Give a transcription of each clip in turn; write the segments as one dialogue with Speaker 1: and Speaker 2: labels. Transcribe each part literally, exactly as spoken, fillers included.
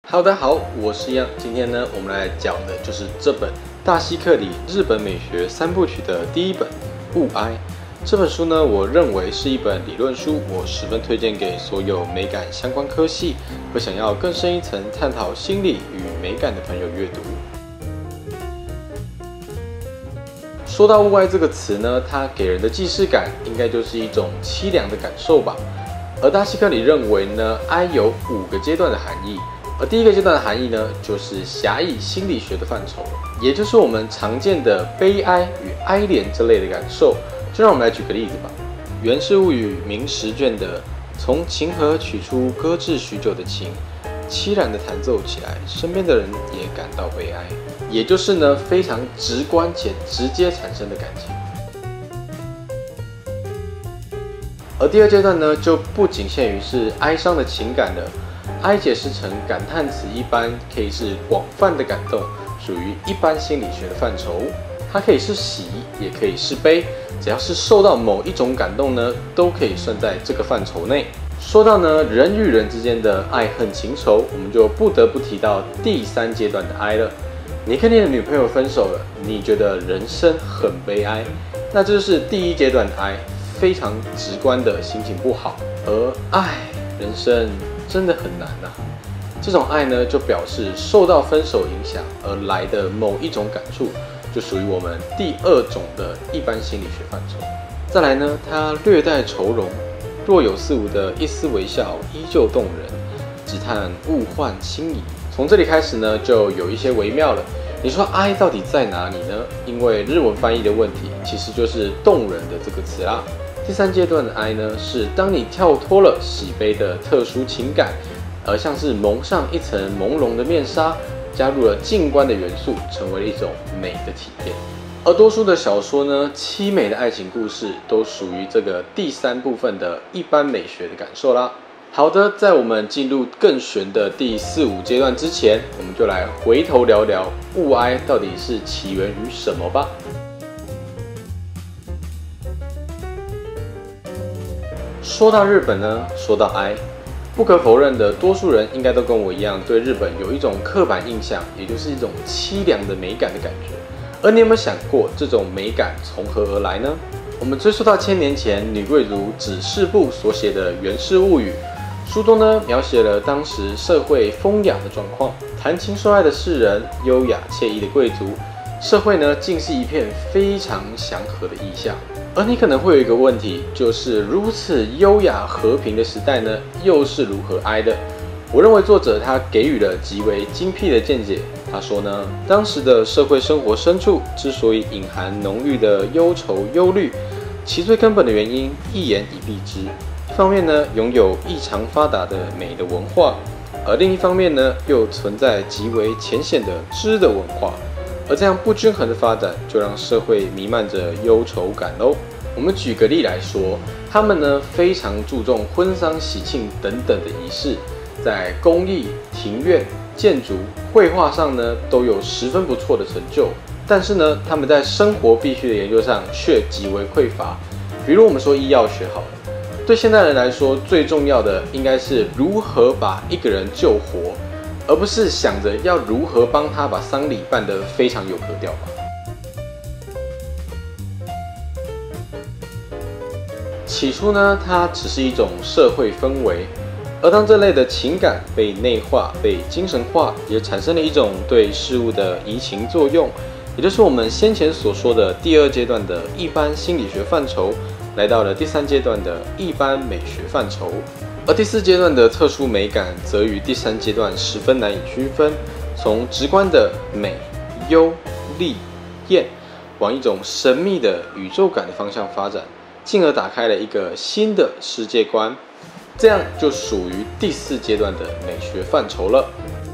Speaker 1: Hello， 大家好，我是样。今天呢，我们来讲的就是这本大西克里日本美学三部曲的第一本《物哀》。这本书呢，我认为是一本理论书，我十分推荐给所有美感相关科系和想要更深一层探讨心理与美感的朋友阅读。说到物哀这个词呢，它给人的既视感应该就是一种凄凉的感受吧。而大西克里认为呢，哀有五个阶段的含义。而第一个阶段的含义呢，就是狭义心理学的范畴，也就是我们常见的悲哀与哀怜这类的感受。就让我们来举个例子吧。《源氏物语》明十卷的从琴盒取出搁置许久的琴，凄然地弹奏起来，身边的人也感到悲哀，也就是呢非常直观且直接产生的感情。而第二阶段呢，就不仅限于是哀伤的情感了。哀解释成感叹词一般，可以是广泛的感动，属于一般心理学的范畴。它可以是喜，也可以是悲，只要是受到某一种感动呢，都可以算在这个范畴内。说到呢人与人之间的爱恨情仇，我们就不得不提到第三阶段的哀了。你跟你的女朋友分手了，你觉得人生很悲哀，那这就是第一阶段的哀，非常直观的心情不好。而爱人生真的很难啊！这种爱呢，就表示受到分手影响而来的某一种感触，就属于我们第二种的一般心理学范畴。再来呢，它略带愁容，若有似无的一丝微笑，依旧动人，只叹物换星移。从这里开始呢，就有一些微妙了。你说哀到底在哪里呢？因为日文翻译的问题，其实就是动人的这个词啦。第三阶段的哀呢，是当你跳脱了喜悲的特殊情感，而像是蒙上一层朦胧的面纱，加入了静观的元素，成为了一种美的体验。而多数的小说呢，凄美的爱情故事都属于这个第三部分的一般美学的感受啦。好的，在我们进入更玄的第四五阶段之前，我们就来回头聊聊物哀到底是起源于什么吧。说到日本呢，说到哀，不可否认的，多数人应该都跟我一样，对日本有一种刻板印象，也就是一种凄凉的美感的感觉。而你有没有想过，这种美感从何而来呢？我们追溯到千年前女贵族指示部所写的《源氏物语》，书中呢描写了当时社会风雅的状况，谈情说爱的士人，优雅惬意的贵族，社会呢竟是一片非常祥和的意象。而你可能会有一个问题，就是如此优雅和平的时代呢，又是如何哀的？我认为作者他给予了极为精辟的见解。他说呢，当时的社会生活深处之所以隐含浓郁的忧愁忧虑，其最根本的原因一言以蔽之。一方面呢，拥有异常发达的美的文化，而另一方面呢，又存在极为浅显的知的文化。而这样不均衡的发展，就让社会弥漫着忧愁感喽。我们举个例来说，他们呢非常注重婚丧喜庆等等的仪式，在工艺、庭院、建筑、绘画上呢都有十分不错的成就。但是呢，他们在生活必须的研究上却极为匮乏。比如我们说医药学好了，对现代人来说，最重要的应该是如何把一个人救活，而不是想着要如何帮他把丧礼办得非常有格调吧。起初呢，它只是一种社会氛围，而当这类的情感被内化、被精神化，也产生了一种对事物的移情作用，也就是我们先前所说的第二阶段的一般心理学范畴，来到了第三阶段的一般美学范畴。而第四阶段的特殊美感，则与第三阶段十分难以区分，从直观的美、优、丽、艳，往一种神秘的宇宙感的方向发展，进而打开了一个新的世界观，这样就属于第四阶段的美学范畴了。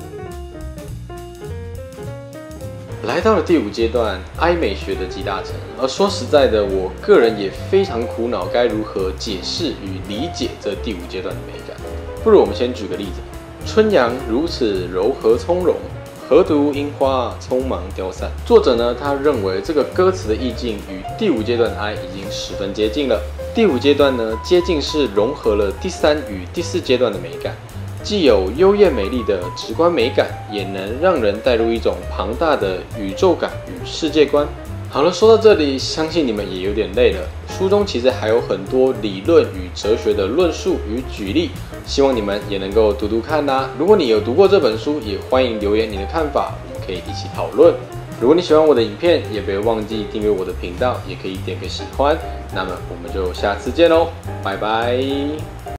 Speaker 1: 来到了第五阶段，哀美学的集大成。而说实在的，我个人也非常苦恼，该如何解释与理解这第五阶段的美感。不如我们先举个例子：春阳如此柔和从容，何独樱花匆忙凋散。作者呢，他认为这个歌词的意境与第五阶段的哀已经十分接近了。第五阶段呢，接近是融合了第三与第四阶段的美感， 既有幽艳美丽的直观美感，也能让人带入一种庞大的宇宙感与世界观。好了，说到这里，相信你们也有点累了。书中其实还有很多理论与哲学的论述与举例，希望你们也能够读读看啦。如果你有读过这本书，也欢迎留言你的看法，我们可以一起讨论。如果你喜欢我的影片，也别忘记订阅我的频道，也可以点个喜欢。那么我们就下次见喽，拜拜。